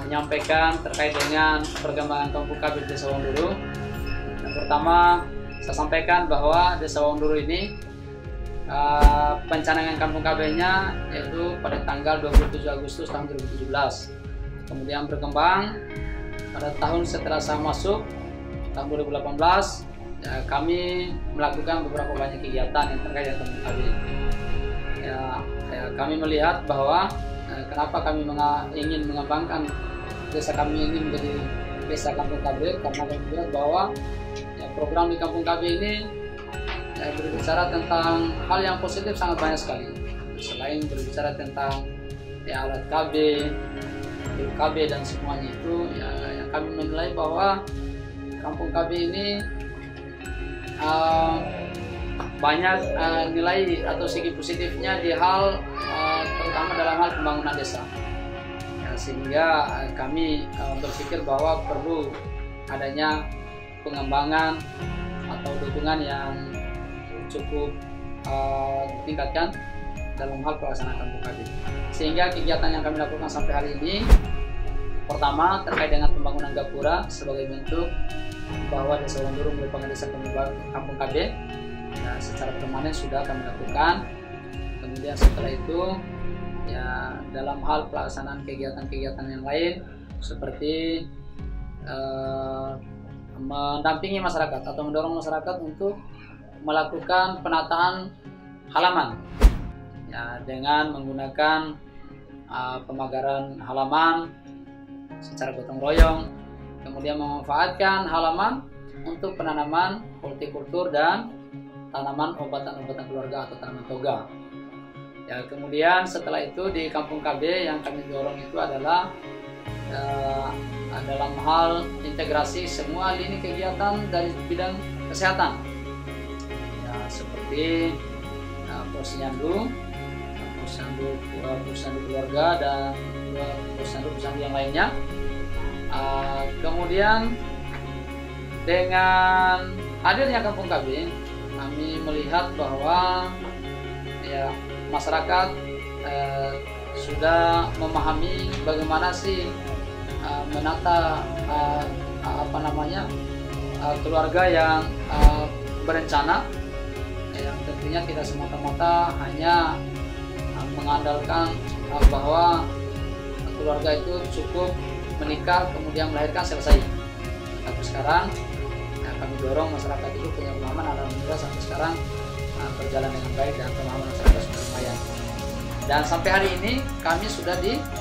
menyampaikan terkait dengan perkembangan Kampung KB Desa Wonduru. Yang pertama, saya sampaikan bahwa Desa Wonduru ini pencanangan Kampung KB-nya yaitu pada tanggal 27 Agustus tahun 2017. Kemudian berkembang pada tahun setelah saya masuk tahun 2018, kami melakukan beberapa banyak kegiatan yang terkait dengan Kampung KB. Kami melihat bahwa kenapa kami ingin mengembangkan desa kami ini menjadi desa Kampung KB, karena kami melihat bahwa program di Kampung KB ini berbicara tentang hal yang positif sangat banyak sekali. Selain berbicara tentang alat KB, KB dan semuanya itu, yang kami menilai bahwa Kampung KB ini banyak nilai atau segi positifnya di hal terutama dalam hal pembangunan desa. Sehingga kami berpikir bahwa perlu adanya pengembangan atau dukungan yang cukup ditingkatkan dalam hal pelaksanaan Kampung KB. Sehingga kegiatan yang kami lakukan sampai hari ini, pertama terkait dengan pembangunan gapura sebagai bentuk bahwa Desa Wonduru merupakan desa Kampung KB. Secara permanen sudah kami lakukan. Kemudian setelah itu dalam hal pelaksanaan kegiatan-kegiatan yang lain seperti mendampingi masyarakat atau mendorong masyarakat untuk melakukan penataan halaman dengan menggunakan pemagaran halaman secara gotong royong, kemudian memanfaatkan halaman untuk penanaman hortikultur dan tanaman obatan-obatan keluarga atau tanaman toga. Kemudian setelah itu di Kampung KB yang kami dorong itu adalah dalam hal integrasi semua lini kegiatan dari bidang kesehatan, seperti posyandu keluarga dan posyandu yang lainnya. Kemudian dengan hadirnya Kampung KB, kami melihat bahwa masyarakat sudah memahami bagaimana sih menata keluarga yang berencana, yang tentunya tidak semata-mata hanya mengandalkan bahwa keluarga itu cukup menikah kemudian melahirkan selesai. Tapi sekarang kami dorong masyarakat itu punya pemahaman, alhamdulillah sampai sekarang berjalan dengan baik dan pemahaman masyarakat sudah lumayan. Dan sampai hari ini kami sudah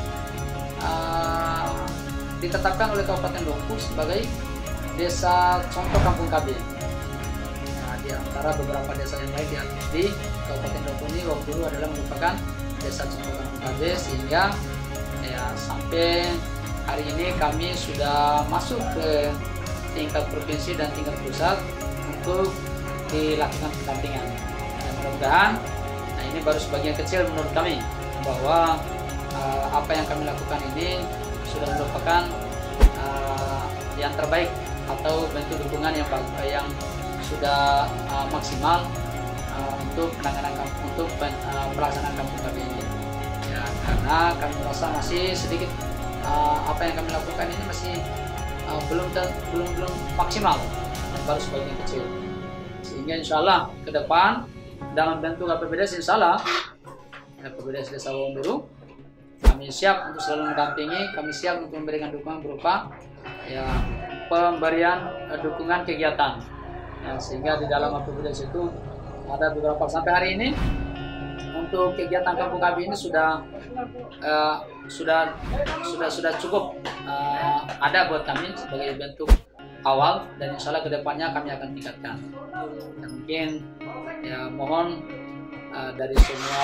ditetapkan oleh Kabupaten Dompu sebagai desa contoh Kampung KB. Di antara beberapa desa yang lain di Kabupaten Dompu ini, Wonduru adalah merupakan desa contoh Kampung KB, sehingga sampai hari ini kami sudah masuk ke tingkat provinsi dan tingkat pusat untuk dilakukan pendampingan. Mudah-mudahan ini baru sebagian kecil menurut kami bahwa apa yang kami lakukan ini sudah merupakan yang terbaik atau bentuk dukungan yang sudah maksimal untuk penanganan untuk pelaksanaan Kampung KB ini. Karena kami merasa masih sedikit apa yang kami lakukan ini masih belum maksimal dan baru sebagian kecil. Sehingga insya Allah ke depan dalam bentuk KPBDes, insya Allah KPBDes Desa Wonduru, kami siap untuk selalu mendampingi, kami siap untuk memberikan dukungan berupa pemberian dukungan kegiatan. Sehingga di dalam KPBDes itu ada beberapa sampai hari ini untuk kegiatan Kampung KB ini sudah cukup ada buat kami sebagai bentuk awal, dan insya Allah kedepannya kami akan tingkatkan. Mungkin mohon dari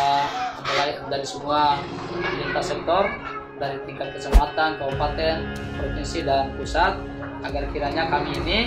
semua lintas sektor, dari tingkat kecamatan, kabupaten, provinsi dan pusat, agar kiranya kami ini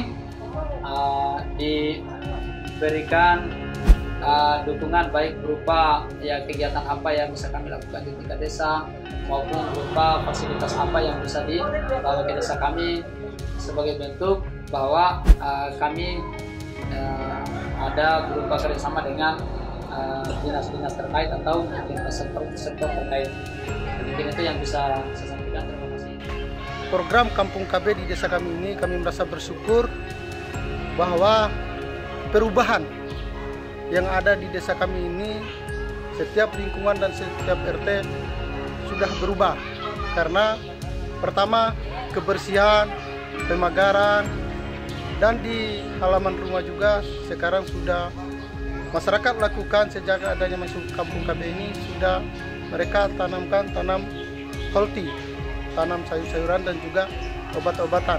diberikan dukungan baik berupa kegiatan apa yang bisa kami lakukan di tingkat desa, maupun berupa fasilitas apa yang bisa dibawa ke desa kami, sebagai bentuk bahwa kami ada berupa kerjasama dengan dinas-dinas terkait atau lintas sektor terkait. Mungkin itu yang bisa saya sampaikan. Terima kasih. program Kampung KB di desa kami ini, kami merasa bersyukur bahwa perubahan yang ada di desa kami ini, setiap lingkungan dan setiap RT sudah berubah. Karena pertama, kebersihan, pemagaran, dan di halaman rumah juga sekarang sudah masyarakat lakukan sejak adanya masuk Kampung KB ini, sudah mereka tanam holti, tanam sayur-sayuran dan juga obat-obatan.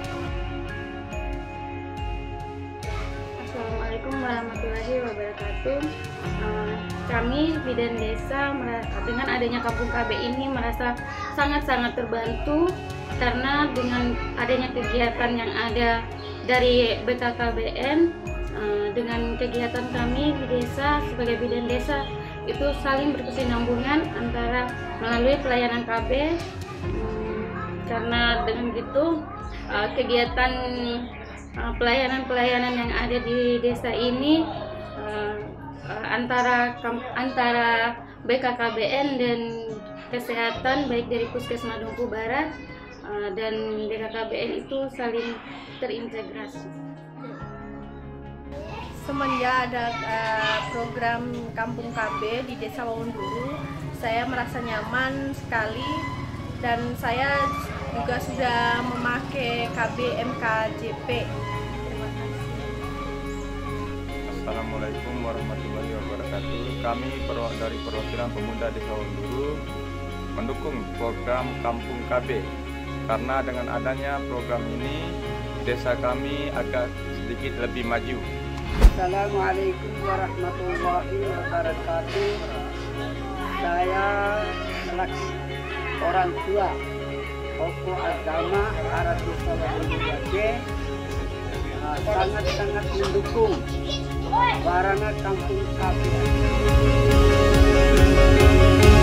Assalamualaikum warahmatullahi wabarakatuh. Kami bidan desa dengan adanya Kampung KB ini merasa sangat-sangat terbantu, karena dengan adanya kegiatan yang ada dari BKKBN, dengan kegiatan kami di desa sebagai bidan desa itu saling berkesinambungan antara melalui pelayanan KB, karena dengan gitu kegiatan pelayanan yang ada di desa ini antara BKKBN dan kesehatan baik dari Puskesmas Dumpu Barat dan BKKBN itu saling terintegrasi. Semenjak ada program Kampung KB di Desa Wawonduru, saya merasa nyaman sekali, dan saya juga sudah memakai KB MKJP. Terima kasih. Assalamualaikum warahmatullahi wabarakatuh. Kami dari perwakilan pemuda Desa Wawonduru mendukung program Kampung KB, karena dengan adanya program ini desa kami agak sedikit lebih maju. Assalamualaikum warahmatullahi wabarakatuh. Saya selaku orang tua tokoh agama arah desa Wawonduru sangat-sangat mendukung warana Kampung KB.